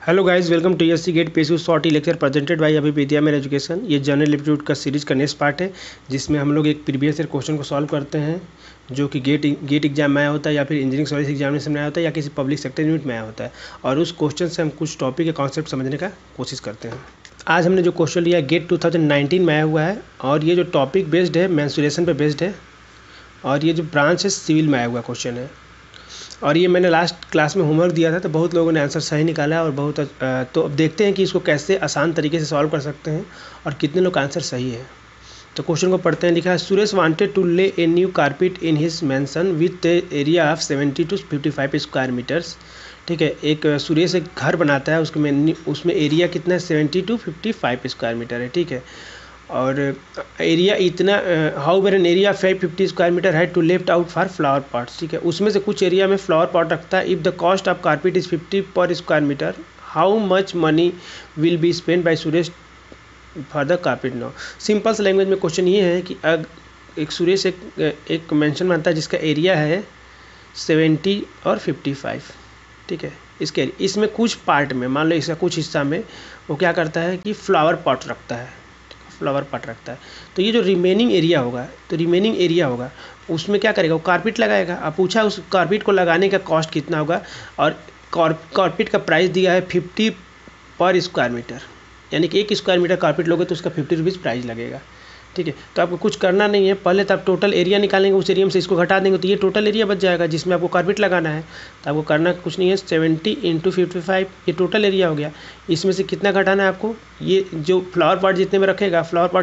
Hello guys, welcome to SC GATE PSU short lecture presented by Abhi Vidya मेरा education. ये general aptitude का series का next part है, जिसमें हम लोग एक प्रीवियस ईयर क्वेश्चन को सॉल्व करते हैं जो कि गेट एग्जाम में आया होता है, या फिर इंजीनियरिंग सर्विस एग्जामिनेशन में आया होता है, या किसी पब्लिक सेक्टर यूनिट में आया होता है। और उस क्वेश्चन से हम कुछ टॉपिक या कॉन्सेप्ट समझने का कोशिश करते हैं। आज हमने जो क्वेश्चन लिया गेट 2019 में आया हुआ है, और ये जो टॉपिक बेस्ड है मेंसुरेशन पे बेस्ड है, और ये जो ब्रांच है सिविल में आया हुआ क्वेश्चन है। और ये मैंने लास्ट क्लास में होमवर्क दिया था, तो बहुत लोगों ने आंसर सही निकाला और बहुत तो अब देखते हैं कि इसको कैसे आसान तरीके से सॉल्व कर सकते हैं और कितने लोग का आंसर सही है। तो क्वेश्चन को पढ़ते हैं। लिखा है Suresh wanted to lay a new carpet in his mansion with area of 70 to 55 square metres. ठीक है, एक सुरेश एक घर बनाता है, उसमें एरिया कितना है 70 to 55 स्क्वायर मीटर है। ठीक है, और एरिया इतना however an area 550 square metre है to left out for flower pots. ठीक है, उसमें से कुछ एरिया में फ्लावर पॉट रखता है। If the cost of carpet is 50 per square metre, how much money will be spend by Suresh for the carpet now. Simple से लैंग्वेज में क्वेश्चन ये है कि एक सुरेश एक मेंशन बनता है जिसका एरिया है 70 और 55। ठीक है, इसमें कुछ पार्ट में मान लो इसका कुछ हिस्सा में वो क्या करता है कि फ्लावर पॉट रखता है, तो ये जो रिमेनिंग एरिया होगा उसमें क्या करेगा, वो कारपेट लगाएगा। अब पूछा उस कारपेट को लगाने का कॉस्ट कितना होगा, और कारपेट का प्राइस दिया है 50 पर स्क्वायर मीटर, यानी कि 1 स्क्वायर मीटर कारपेट लोगे तो उसका 50 रुपीज़ प्राइस लगेगा। ठीक है, तो आपको कुछ करना नहीं है, पहले तो आप टोटल एरिया निकालेंगे, उस एरिया में से इसको घटा देंगे तो ये टोटल एरिया बच जाएगा जिसमें आपको कारपेट लगाना है। तो आपको करना कुछ नहीं है, 70 × 55 ये टोटल एरिया हो गया। इसमें से कितना घटाना है आपको, ये जो फ्लावर पॉट जितने में रखेगा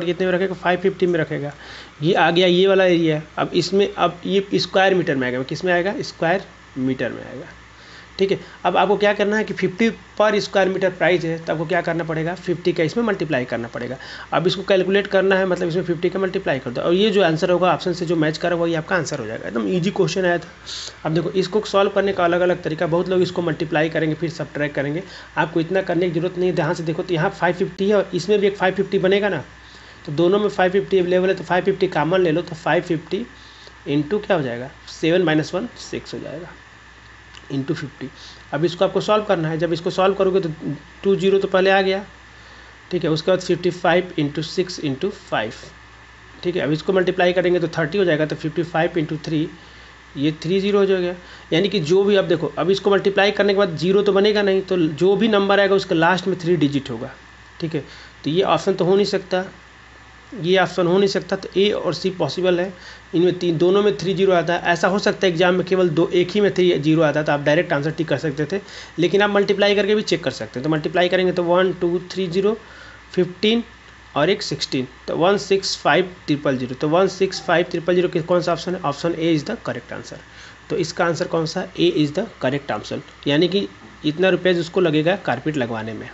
550 में रखेगा, ये आ गया ये वाला एरिया। अब इसमें अब ये स्क्वायर मीटर में आएगा, किस में आएगा, स्क्वायर मीटर में आएगा। ठीक है, अब आपको क्या करना है कि 50 पर स्क्वायर मीटर प्राइस है, तो आपको क्या करना पड़ेगा, 50 का इसमें मल्टीप्लाई करना पड़ेगा। अब इसको कैलकुलेट करना है, मतलब इसमें 50 का मल्टीप्लाई कर दो, और ये जो आंसर होगा ऑप्शन से जो मैच करा वही आपका आंसर हो जाएगा। एकदम इजी क्वेश्चन आया था। अब देखो, इसको सॉल्व करने का अलग अलग तरीका, बहुत लोग इसको मल्टीप्लाई करेंगे फिर सब्ट्रैक्ट करेंगे। आपको इतना करने की जरूरत नहीं है। ध्यान से देखो, तो यहाँ 550 है और इसमें भी एक 550 बनेगा ना, तो दोनों में 550 अवेलेबल है, तो 550 कॉमन ले लो, तो 550 इंटू क्या हो जाएगा, 7 - 1 6 हो जाएगा इंटू 50। अब इसको आपको सॉल्व करना है। जब इसको सॉल्व करोगे तो 2 0 तो पहले आ गया। ठीक है, उसके बाद 55 × 6 × 5। ठीक है, अब इसको मल्टीप्लाई करेंगे तो 30 हो जाएगा, तो 55 × 3 ये 30 हो जाएगा। यानी कि जो भी, अब देखो, अब इसको मल्टीप्लाई करने के बाद 0 तो बनेगा नहीं, तो जो भी नंबर आएगा उसका लास्ट में 3 डिजिट होगा। ठीक है, तो ये ऑप्शन तो हो नहीं सकता, ये ऑप्शन हो नहीं सकता, तो ए और सी पॉसिबल है। इनमें दोनों में 3 0 आता है। ऐसा हो सकता है एग्जाम में केवल एक ही में 3 0 आता है, तो आप डायरेक्ट आंसर टिक कर सकते थे, लेकिन आप मल्टीप्लाई करके भी चेक कर सकते हैं। तो मल्टीप्लाई करेंगे तो 1 2 3 0 15 और एक 16, तो 165,000। तो 165,000 के कौन सा ऑप्शन है, option A is the correct answer. तो इसका आंसर कौन सा, A is the correct answer, यानी कि इतना रुपये उसको लगेगा कारपेट लगवाने में।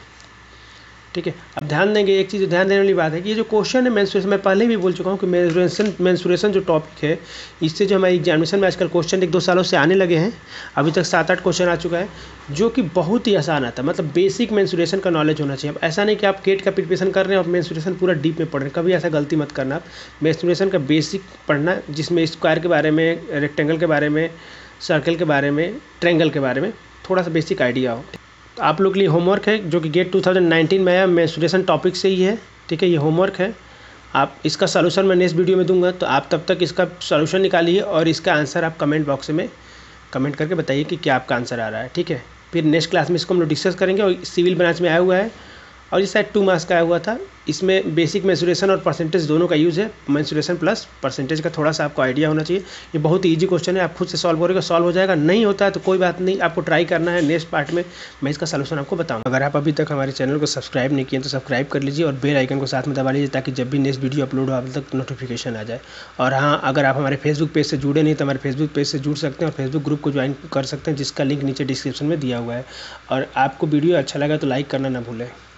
ठीक है, अब ध्यान देंगे, एक चीज़ ध्यान देने वाली बात है कि ये जो क्वेश्चन है मेंसुरेशन, मैं पहले भी बोल चुका हूँ कि मेंसुरेशन जो टॉपिक है, इससे जो हमारी एग्जामिनेशन में आजकल क्वेश्चन 1-2 सालों से आने लगे हैं। अभी तक 7-8 क्वेश्चन आ चुका है, जो कि बहुत ही आसान आता है। मतलब बेसिक मेंसुरेशन का नॉलेज होना चाहिए। अब ऐसा नहीं कि आप गेट का प्रिपरेशन कर रहे हैं और मेंसुरेशन पूरा डीप में पढ़ रहे हैं, कभी ऐसा गलती मत करना। आप मेंसुरेशन का बेसिक पढ़ना, जिसमें स्क्वायर के बारे में, रेक्टेंगल के बारे में, सर्कल के बारे में, ट्रायंगल के बारे में थोड़ा सा बेसिक आइडिया हो। तो आप लोग के लिए होमवर्क है जो कि गेट 2019 में आया, मेंसुरेशन टॉपिक से ही है। ठीक है, ये होमवर्क है। आप इसका सलूशन मैं नेक्स्ट वीडियो में दूंगा, तो आप तब तक इसका सलूशन निकालिए और इसका आंसर आप कमेंट बॉक्स में कमेंट करके बताइए कि क्या आपका आंसर आ रहा है। ठीक है, फिर नेक्स्ट क्लास में इसको हम लोग डिस्कस करेंगे। और सिविल ब्रांच में आया हुआ है, और ये शायद 2 मार्क्स का आया हुआ था। इसमें बेसिक मेंसुरेशन और परसेंटेज दोनों का यूज़ है। मेंसुरेशन प्लस परसेंटेज का थोड़ा सा आपको आइडिया होना चाहिए। ये बहुत ही ईजी क्वेश्चन है, आप खुद से सॉल्व करोगे, सॉल्व हो जाएगा। नहीं होता है तो कोई बात नहीं, आपको ट्राई करना है। नेक्स्ट पार्ट में मैं इसका सलूशन आपको बताऊंगा। अगर आप अभी तक हमारे चैनल को सब्सक्राइब नहीं किए तो सब्सक्राइब कर लीजिए और बेल आइकन को साथ में दबा लीजिए, ताकि जब भी नेक्स्ट वीडियो अपलोड हो आप तक नोटिफिकेशन आ जाए। और हाँ, अगर आप हमारे फेसबुक पेज से जुड़े नहीं तो हमारे फेसबुक पेज से जुड़ सकते हैं और फेसबुक ग्रुप को ज्वाइन कर सकते हैं, जिसका लिंक नीचे डिस्क्रिप्शन में दिया हुआ है। और आपको वीडियो अच्छा लगा तो लाइक करना ना भूलें।